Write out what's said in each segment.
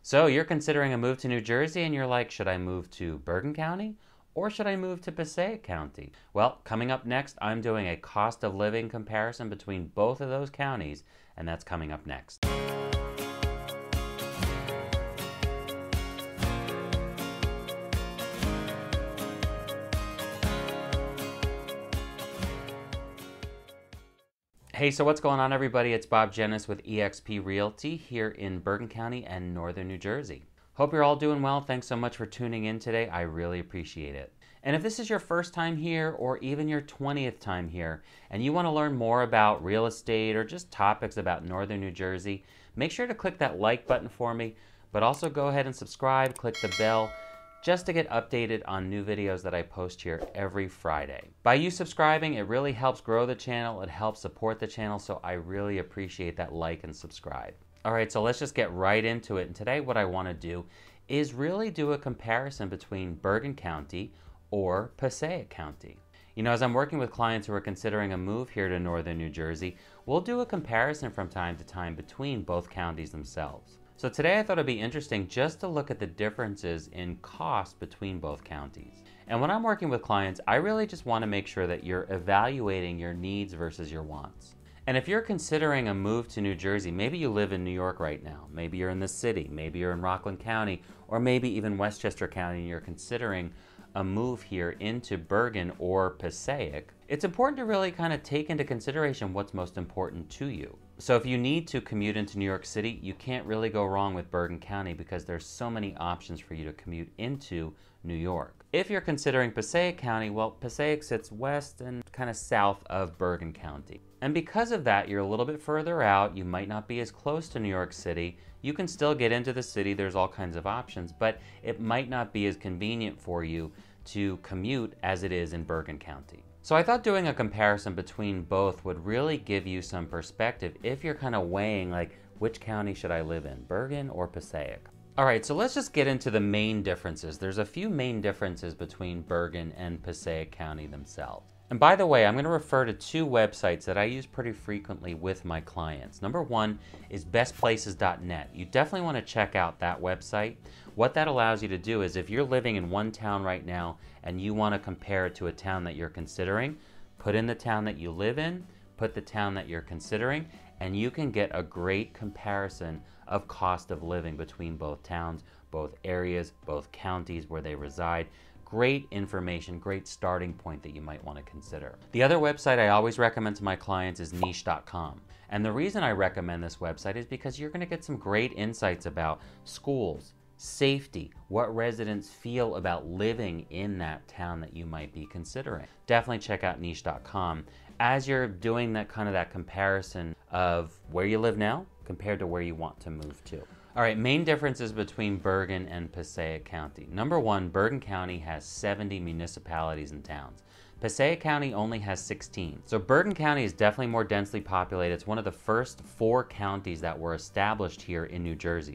So you're considering a move to New Jersey and you're like, should I move to Bergen County or should I move to Passaic County? Well, coming up next, I'm doing a cost of living comparison between both of those counties, and that's coming up next. Hey, so what's going on, everybody? It's Bob Dzienis with eXp Realty here in Bergen County and northern New Jersey. Hope you're all doing well. Thanks so much for tuning in today. I really appreciate it. And if this is your first time here or even your 20th time here and you want to learn more about real estate or just topics about northern New Jersey, make sure to click that like button for me, but also go ahead and subscribe, click the bell, just to get updated on new videos that I post here every Friday. By you subscribing, it really helps grow the channel, it helps support the channel, so I really appreciate that like and subscribe. All right, so let's just get right into it. And today what I want to do is really do a comparison between Bergen County or Passaic County. You know, as I'm working with clients who are considering a move here to northern New Jersey, we'll do a comparison from time to time between both counties themselves. So today I thought it'd be interesting just to look at the differences in cost between both counties. And when I'm working with clients, I really just want to make sure that you're evaluating your needs versus your wants. And if you're considering a move to New Jersey, maybe you live in New York right now, maybe you're in the city, maybe you're in Rockland County, or maybe even Westchester County, and you're considering a move here into Bergen or Passaic, it's important to really kind of take into consideration what's most important to you. So if you need to commute into New York City, you can't really go wrong with Bergen County because there's so many options for you to commute into New York. If you're considering Passaic County, well, Passaic sits west and kind of south of Bergen County. And because of that, you're a little bit further out, you might not be as close to New York City. You can still get into the city, there's all kinds of options, but it might not be as convenient for you to commute as it is in Bergen County. So I thought doing a comparison between both would really give you some perspective if you're kind of weighing like, which county should I live in, Bergen or Passaic? All right, so let's just get into the main differences. There's a few main differences between Bergen and Passaic County themselves. And by the way, I'm going to refer to two websites that I use pretty frequently with my clients. Number one is bestplaces.net. You definitely want to check out that website. What that allows you to do is if you're living in one town right now and you want to compare it to a town that you're considering, put in the town that you live in, put the town that you're considering, and you can get a great comparison of cost of living between both towns, both areas, both counties where they reside. Great information, great starting point that you might want to consider. The other website I always recommend to my clients is niche.com. And the reason I recommend this website is because you're going to get some great insights about schools, safety, what residents feel about living in that town that you might be considering. Definitely check out niche.com as you're doing that kind of that comparison of where you live now compared to where you want to move to. All right, main differences between Bergen and Passaic County. Number one, Bergen County has 70 municipalities and towns. Passaic County only has 16. So Bergen County is definitely more densely populated. It's one of the first 4 counties that were established here in New Jersey.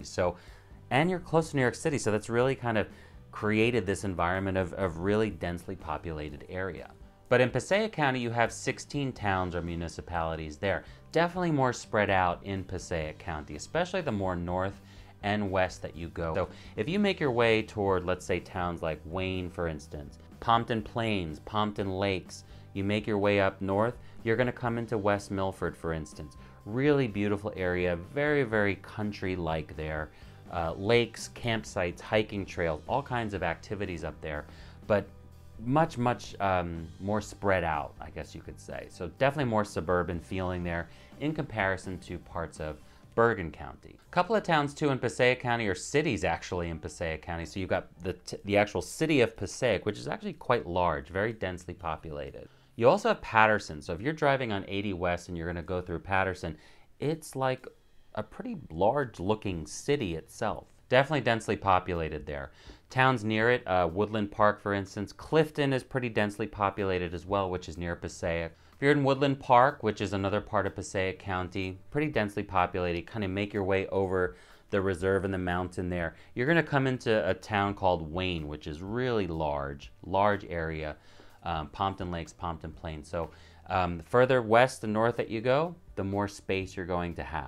And you're close to New York City, so that's really kind of created this environment of really densely populated area. But in Passaic County, you have 16 towns or municipalities there. Definitely more spread out in Passaic County, especially the more north and west that you go. So if you make your way toward, let's say, towns like Wayne, for instance, Pompton Plains, Pompton Lakes, you make your way up north, you're gonna come into West Milford, for instance. Really beautiful area, very, very country-like there. Lakes, campsites, hiking trails, all kinds of activities up there, but much more spread out, I guess you could say. So definitely more suburban feeling there in comparison to parts of Bergen County. A couple of towns too in Passaic County, or cities actually in Passaic County. So you've got the actual city of Passaic, which is actually quite large, very densely populated. You also have Patterson. So if you're driving on 80 West and you're gonna go through Patterson, it's like a pretty large looking city itself. Definitely densely populated there. Towns near it, Woodland Park, for instance. Clifton is pretty densely populated as well, which is near Passaic. If you're in Woodland Park, which is another part of Passaic County, pretty densely populated, kind of make your way over the reserve and the mountain there. You're gonna come into a town called Wayne, which is really large area. Pompton Lakes, Pompton Plains. So further west and north that you go, the more space you're going to have.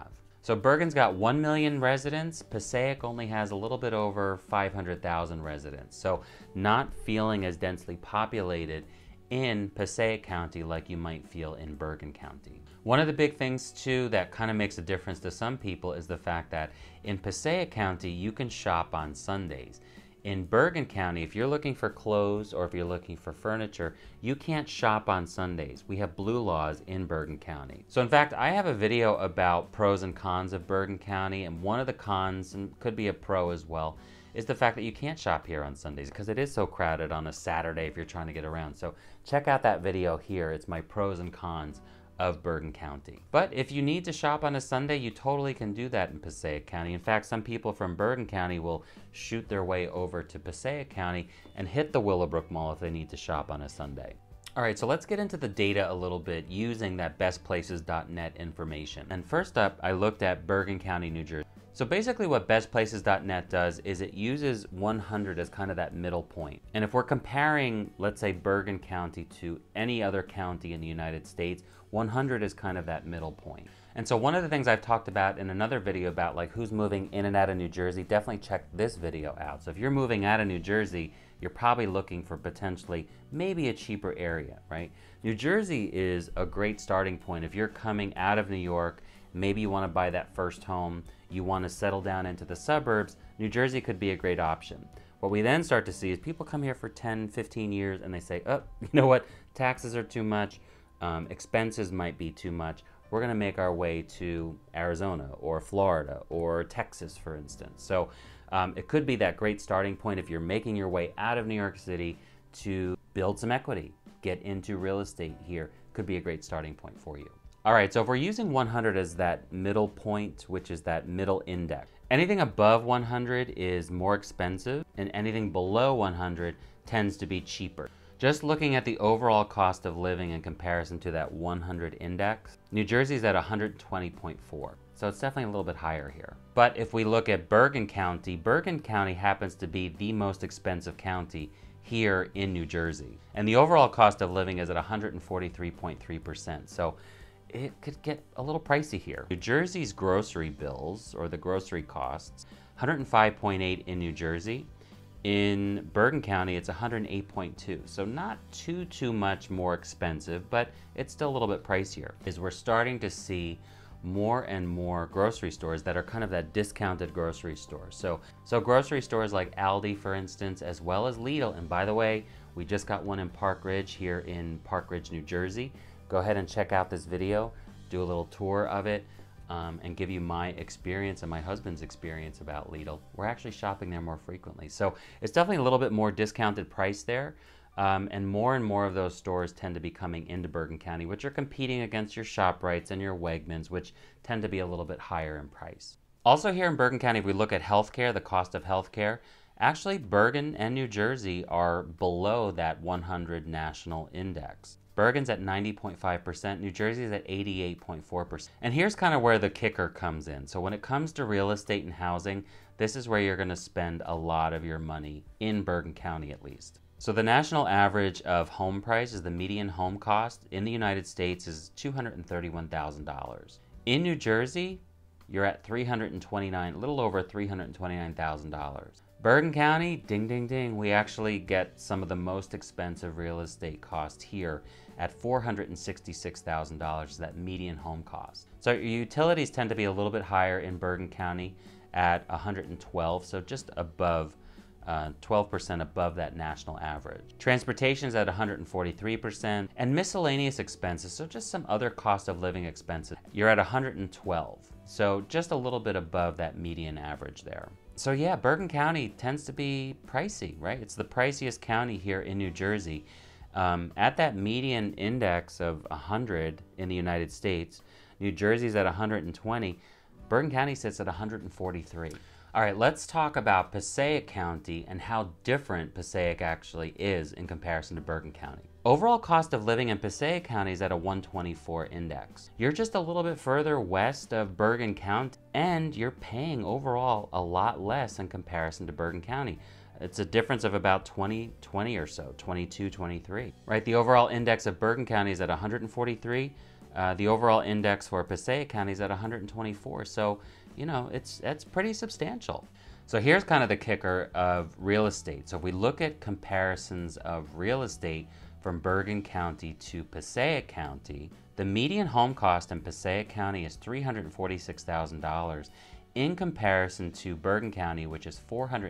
So Bergen's got 1 million residents. Passaic only has a little bit over 500,000 residents. So not feeling as densely populated in Passaic County like you might feel in Bergen County. One of the big things too that kind of makes a difference to some people is the fact that in Passaic County you can shop on Sundays. In Bergen County, if you're looking for clothes or if you're looking for furniture, you can't shop on Sundays. We have blue laws in Bergen County. So in fact, I have a video about pros and cons of Bergen County, and one of the cons, and could be a pro as well, is the fact that you can't shop here on Sundays because it is so crowded on a Saturday if you're trying to get around. So check out that video here. It's my pros and cons of Bergen County. But if you need to shop on a Sunday, you totally can do that in Passaic County. In fact, some people from Bergen County will shoot their way over to Passaic County and hit the Willowbrook Mall if they need to shop on a Sunday. All right, so let's get into the data a little bit using that bestplaces.net information. And first up, I looked at Bergen County, New Jersey. So basically what bestplaces.net does is it uses 100 as kind of that middle point. And if we're comparing, let's say, Bergen County to any other county in the United States, 100 is kind of that middle point. And so one of the things I've talked about in another video about like who's moving in and out of New Jersey, definitely check this video out. So if you're moving out of New Jersey, you're probably looking for potentially maybe a cheaper area, right? New Jersey is a great starting point. If you're coming out of New York, maybe you want to buy that first home, you want to settle down into the suburbs, New Jersey could be a great option. What we then start to see is people come here for 10, 15 years and they say, oh, you know what, taxes are too much, expenses might be too much. We're going to make our way to Arizona or Florida or Texas, for instance. So it could be that great starting point if you're making your way out of New York City to build some equity, get into real estate here. Could be a great starting point for you. All right, so if we're using 100 as that middle point, which is that middle index, anything above 100 is more expensive and anything below 100 tends to be cheaper. Just looking at the overall cost of living in comparison to that 100 index, New Jersey's at 120.4. So it's definitely a little bit higher here. But if we look at Bergen County happens to be the most expensive county here in New Jersey. And the overall cost of living is at 143.3%. So it could get a little pricey here. New Jersey's grocery bills, or the grocery costs, 105.8 in New Jersey. In Bergen County, it's 108.2. So not too much more expensive, but it's still a little bit pricier. Is we're starting to see more and more grocery stores that are kind of that discounted grocery stores. So grocery stores like Aldi, for instance, as well as Lidl. And by the way, we just got one in Park Ridge here in Park Ridge, New Jersey. Go ahead and check out this video, do a little tour of it, and give you my experience and my husband's experience about Lidl. We're actually shopping there more frequently. So it's definitely a little bit more discounted price there. And more of those stores tend to be coming into Bergen County, which are competing against your ShopRites and your Wegmans, which tend to be a little bit higher in price. Also here in Bergen County, if we look at healthcare, the cost of healthcare, actually Bergen and New Jersey are below that 100 national index. Bergen's at 90.5%, New Jersey's at 88.4%. And here's kind of where the kicker comes in. So when it comes to real estate and housing, this is where you're going to spend a lot of your money in Bergen County at least. So the national average of home price is the median home cost in the United States is $231,000. In New Jersey, you're at a little over $329,000. Bergen County, ding, ding, ding, we actually get some of the most expensive real estate costs here at $466,000, that median home cost. So your utilities tend to be a little bit higher in Bergen County at 112, so just above 12% above that national average. Transportation is at 143%, and miscellaneous expenses, so just some other cost of living expenses, you're at 112. So just a little bit above that median average there. So yeah, Bergen County tends to be pricey, right? It's the priciest county here in New Jersey. At that median index of 100 in the United States, New Jersey's at 120, Bergen County sits at 143. All right, let's talk about Passaic County and how different Passaic actually is in comparison to Bergen County. Overall cost of living in Passaic County is at a 124 index. You're just a little bit further west of Bergen County, and you're paying overall a lot less in comparison to Bergen County. It's a difference of about 20 or so, 22, 23. Right, the overall index of Bergen County is at 143. The overall index for Passaic County is at 124, so you know, that's pretty substantial. So here's kind of the kicker of real estate. So if we look at comparisons of real estate from Bergen County to Passaic County, the median home cost in Passaic County is $346,000 in comparison to Bergen County, which is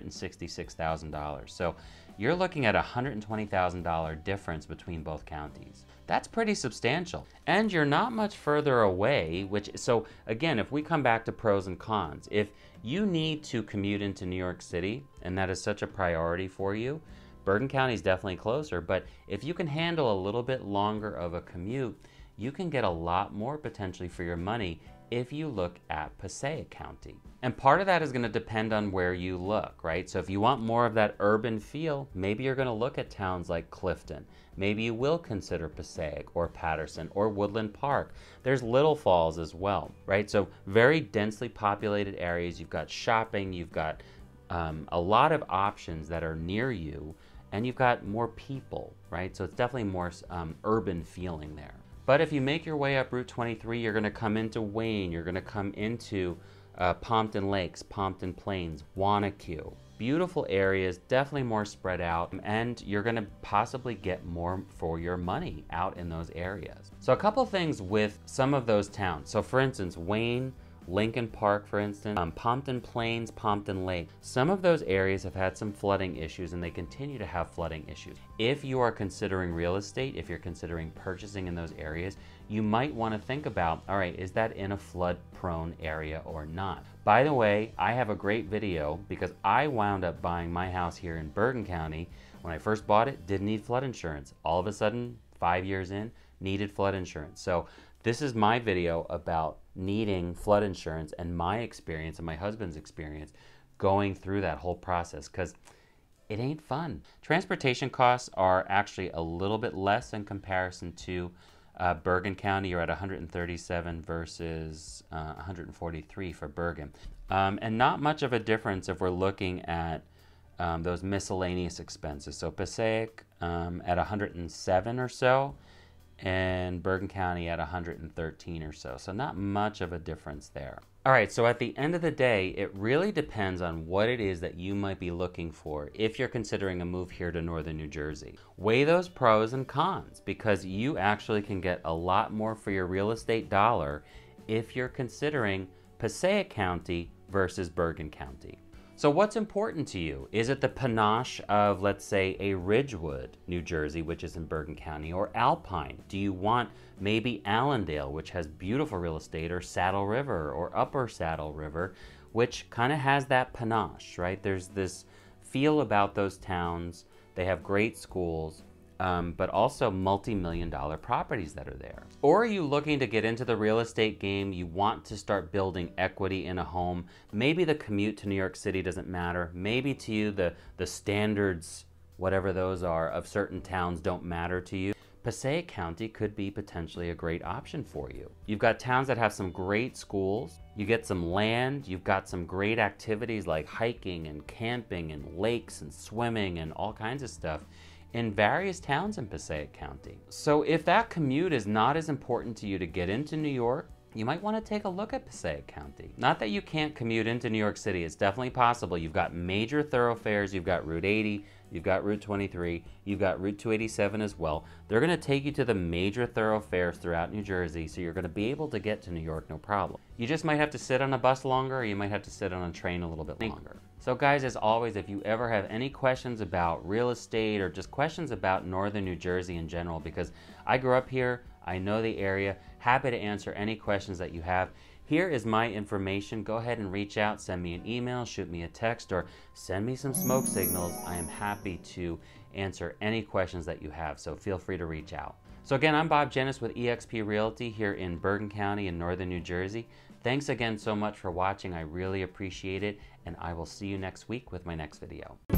$466,000. So you're looking at a $120,000 difference between both counties. That's pretty substantial. And you're not much further away, so again, if we come back to pros and cons, if you need to commute into New York City, and that is such a priority for you, Bergen County is definitely closer, but if you can handle a little bit longer of a commute, you can get a lot more potentially for your money if you look at Passaic County. And part of that is going to depend on where you look, right? So if you want more of that urban feel, maybe you're going to look at towns like Clifton. Maybe you will consider Passaic or Patterson or Woodland Park. There's Little Falls as well, right? So very densely populated areas. You've got shopping, you've got a lot of options that are near you, and you've got more people, right? So it's definitely more urban feeling there. But if you make your way up Route 23, you're going to come into Wayne, you're going to come into Pompton Lakes, Pompton Plains, Wanacue. Beautiful areas, definitely more spread out, and you're going to possibly get more for your money out in those areas. So a couple things with some of those towns. So for instance, Wayne, Lincoln Park, for instance, Pompton Plains, Pompton Lake. Some of those areas have had some flooding issues, and they continue to have flooding issues. If you are considering real estate, if you're considering purchasing in those areas, you might want to think about, all right, is that in a flood-prone area or not? By the way, I have a great video because I wound up buying my house here in Bergen County. When I first bought it, didn't need flood insurance. All of a sudden, 5 years in, needed flood insurance. So this is my video about needing flood insurance and my experience and my husband's experience going through that whole process, because it ain't fun. Transportation costs are actually a little bit less in comparison to Bergen County. You're at 137 versus 143 for Bergen. And not much of a difference if we're looking at those miscellaneous expenses. So Passaic at 107 or so, and Bergen County at 113 or so. So not much of a difference there. All right, so at the end of the day, it really depends on what it is that you might be looking for if you're considering a move here to northern New Jersey. Weigh those pros and cons, because you actually can get a lot more for your real estate dollar if you're considering Passaic County versus Bergen County. So what's important to you? Is it the panache of, let's say, a Ridgewood, New Jersey, which is in Bergen County, or Alpine? Do you want maybe Allendale, which has beautiful real estate, or Saddle River, or Upper Saddle River, which kind of has that panache, right? There's this feel about those towns. They have great schools, but also multi-million-dollar properties that are there. Or are you looking to get into the real estate game? You want to start building equity in a home. Maybe the commute to New York City doesn't matter. Maybe to you the standards, whatever those are, of certain towns don't matter to you. Passaic County could be potentially a great option for you. You've got towns that have some great schools. You get some land. You've got some great activities like hiking and camping and lakes and swimming and all kinds of stuff in various towns in Passaic County. So if that commute is not as important to you to get into New York, you might want to take a look at Passaic County. Not that you can't commute into New York City, it's definitely possible. You've got major thoroughfares, you've got Route 80, you've got Route 23, you've got Route 287 as well. They're going to take you to the major thoroughfares throughout New Jersey, so you're going to be able to get to New York no problem. You just might have to sit on a bus longer, or you might have to sit on a train a little bit longer. So guys, as always, if you ever have any questions about real estate or just questions about northern New Jersey in general, because I grew up here, I know the area, happy to answer any questions that you have. Here is my information. Go ahead and reach out, send me an email, shoot me a text, or send me some smoke signals. I am happy to answer any questions that you have, so feel free to reach out. So again, I'm Bob Dzienis with eXp Realty here in Bergen County in northern New Jersey. Thanks again so much for watching. I really appreciate it, and I will see you next week with my next video.